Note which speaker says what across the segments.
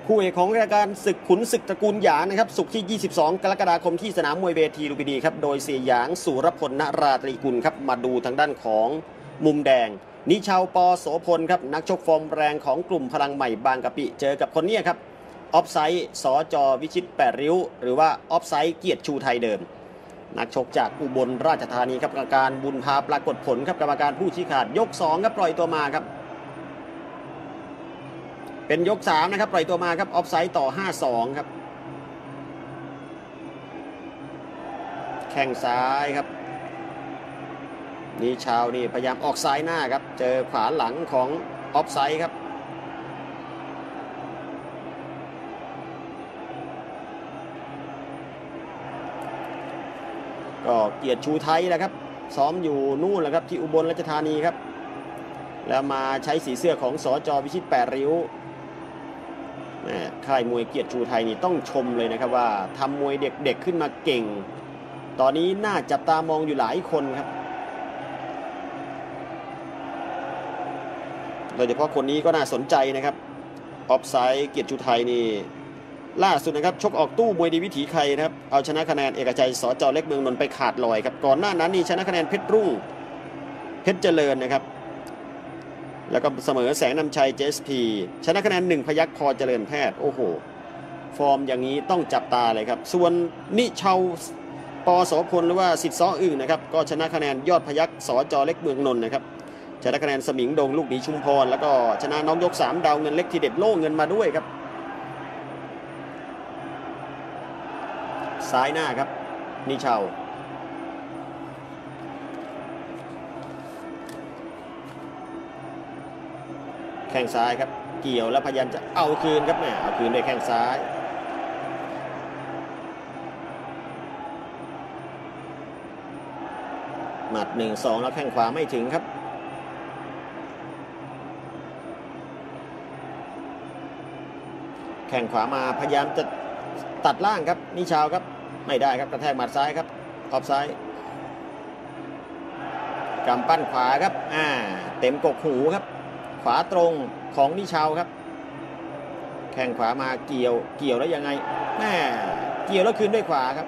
Speaker 1: คู่เอกของรายการศึกขุนศึกตระกูลหยางนะครับศุกร์ที่ 22 กรกฎาคมที่สนามมวยเวทีลุมพินีครับโดยเสียหยางสุรพล นราตรีกุลครับมาดูทางด้านของมุมแดงนิชาวปโสพลครับนักชกฟอร์มแรงของกลุ่มพลังใหม่บางกะปิเจอกับคนนี้ครับออฟไซด์สจวิชิต8ริ้วหรือว่าออฟไซด์เกียรติชูไทยเดิมนักชกจากอุบลราชธานีครับกรรมการบุญพาปรากฏผลครับกรรมการผู้ชี้ขาดยก2ครับปล่อยตัวมาครับเป็นยก3นะครับปล่อยตัวมาครับออฟไซด์ต่อ 5-2 ครับแข้งซ้ายครับนี่ชาวนี่พยายามออกซ้ายหน้าครับเจอขวาหลังของออฟไซด์ครับก็เกียรติชูไทยแหละครับซ้อมอยู่นู่นแหละครับที่อุบลราชธานีครับแล้วมาใช้สีเสื้อของสจวิชิต8ริ้วค่ายมวยเกียรติชูไทยนี่ต้องชมเลยนะครับว่าทำมวยเด็กๆขึ้นมาเก่งตอนนี้น่าจับตามองอยู่หลายคนครับโดยเฉพาะคนนี้ก็น่าสนใจนะครับออฟไซด์เกียรติชูไทยนี่ล่าสุดนะครับชกออกตู้มวยดีวิถีใครนะครับเอาชนะคะแนนเอกชัยสจเล็กเมืองนนท์ไปขาดลอยครับก่อนหน้านั้นนี่ชนะคะแนนเพชรรุ่งเพชรเจริญนะครับแล้วก็เสมอแสงนำชัย JSP ชนะคะแนน1พยัคฆ์พอเจริญแพทย์โอ้โหฟอร์มอย่างนี้ต้องจับตาเลยครับส่วนนิชาวปโสพลหรือว่าสิทธิ์ซ้ออึ่งนะครับก็ชนะคะแนนยอดพยัคฆ์สจเล็กเมืองนนท์นะครับชนะคะแนนสมิงดงลูกหนีชุมพรแล้วก็ชนะน้องยก3ดาวเงินเล็กทีเด็ดโล่เงินมาด้วยครับซ้ายหน้าครับนิชาวแข้งซ้ายครับเกี่ยวแล้วพยายามจะเอาคืนครับเอาคืนด้วยแข้งซ้ายหมัด 1-2 แล้วแข้งขวาไม่ถึงครับแข้งขวามาพยายามจะตัดล่างครับนิชาวครับไม่ได้ครับกระแทกหมัดซ้ายครับออฟซ้ายกำปั้นขวาครับเต็มกกหูครับขวาตรงของนิชาวครับแข้งขวามาเกี่ยวแล้วยังไงเกี่ยวแล้วคืนด้วยขวาครับ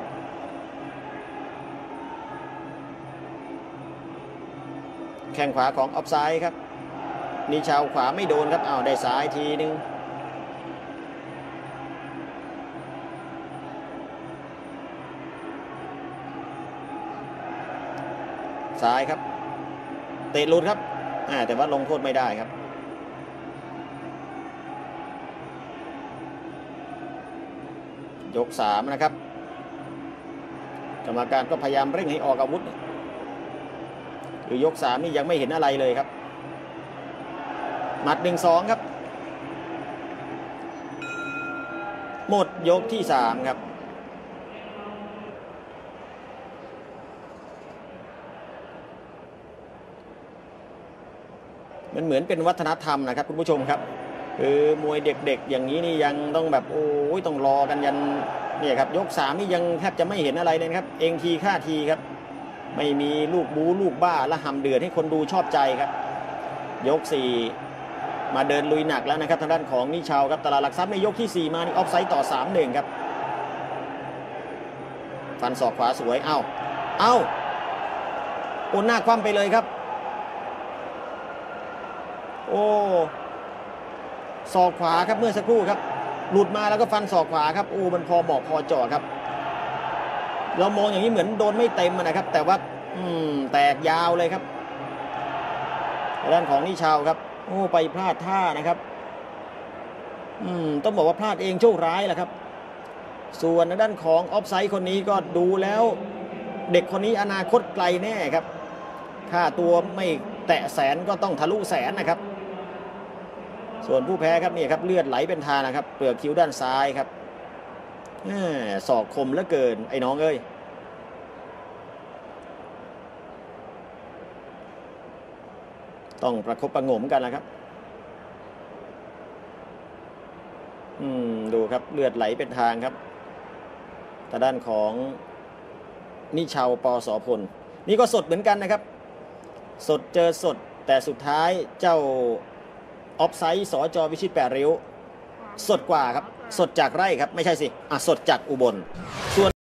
Speaker 1: แข้งขวาของออฟซ้ายครับนิชาวขวาไม่โดนครับได้ซ้ายทีนึงซ้ายครับเตะหลุดครับแต่ว่าลงโทษไม่ได้ครับยก3นะครับกรรมการก็พยายามเร่งให้ออกอาวุธหรือยก3นี่ยังไม่เห็นอะไรเลยครับหมัด 1-2 ครับหมดยกที่3ครับมันเหมือนเป็นวัฒนธรรมนะครับคุณผู้ชมครับคือมวยเด็กๆอย่างนี้นี่ยังต้องแบบโอ้ยต้องรอกันยันเนี่ยครับยก3นี่ยังแทบจะไม่เห็นอะไรเลยครับเองทีฆ่าทีครับไม่มีลูกบู๊ลูกบ้าและหำเดือดให้คนดูชอบใจครับยก4มาเดินลุยหนักแล้วนะครับทางด้านของนิชาวครับตลาดหลักทรัพย์ในยกที่4มานี่ออฟไซด์ต่อ 3-1 ครับฟันศอกขวาสวยโอนหน้าคว่ำไปเลยครับโอ้ศอกขวาครับเมื่อสักครู่ครับหลุดมาแล้วก็ฟันศอกขวาครับโอ้มันพอเหมาะพอเจาะครับเรามองอย่างนี้เหมือนโดนไม่เต็มนะครับแต่ว่าแตกยาวเลยครับด้านของนิชาวครับโอ้ไปพลาดท่านะครับต้องบอกว่าพลาดเองโชคร้ายแหละครับส่วนด้านของออฟไซด์คนนี้ก็ดูแล้วเด็กคนนี้อนาคตไกลแน่ครับค่าตัวไม่แตะแสนก็ต้องทะลุแสนนะครับส่วนผู้แพ้ครับนี่ครับเลือดไหลเป็นทางนะครับเปลือกคิ้วด้านซ้ายครับศอกคมเหลือเกินไอ้น้องเอ้ยต้องประคบประหงมกันนะครับดูครับเลือดไหลเป็นทางครับทางด้านของนิชาวปโสพลนี่ก็สดเหมือนกันนะครับสดเจอสดแต่สุดท้ายเจ้าออฟไซด์สจวิชิต8ริ้วสดกว่าครับสดจากไร่ครับไม่ใช่สิสดจากอุบลส่วน